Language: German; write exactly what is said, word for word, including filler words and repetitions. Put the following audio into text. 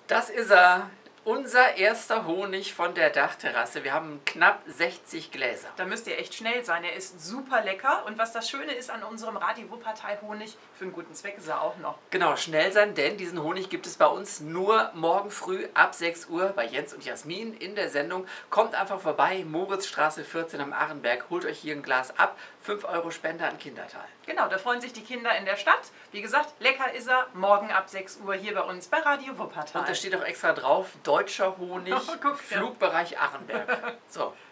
Das ist er. Unser erster Honig von der Dachterrasse. Wir haben knapp sechzig Gläser. Da müsst ihr echt schnell sein. Er ist super lecker. Und was das Schöne ist an unserem Radio Wuppertal Honig, für einen guten Zweck ist er auch noch. Genau, schnell sein, denn diesen Honig gibt es bei uns nur morgen früh ab sechs Uhr bei Jens und Jasmin in der Sendung. Kommt einfach vorbei, Moritzstraße vierzehn am Arenberg. Holt euch hier ein Glas ab. fünf Euro Spende an Kindertal. Genau, da freuen sich die Kinder in der Stadt. Wie gesagt, lecker ist er. Morgen ab sechs Uhr hier bei uns bei Radio Wuppertal. Und da steht auch extra drauf, deutscher Honig, Oh, guck, ja. Flugbereich Arenberg. So.